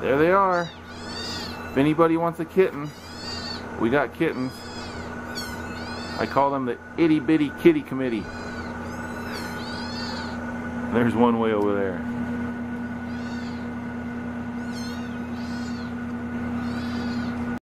There they are. If anybody wants a kitten, we got kittens. I call them the Itty Bitty Kitty Committee. There's one way over there.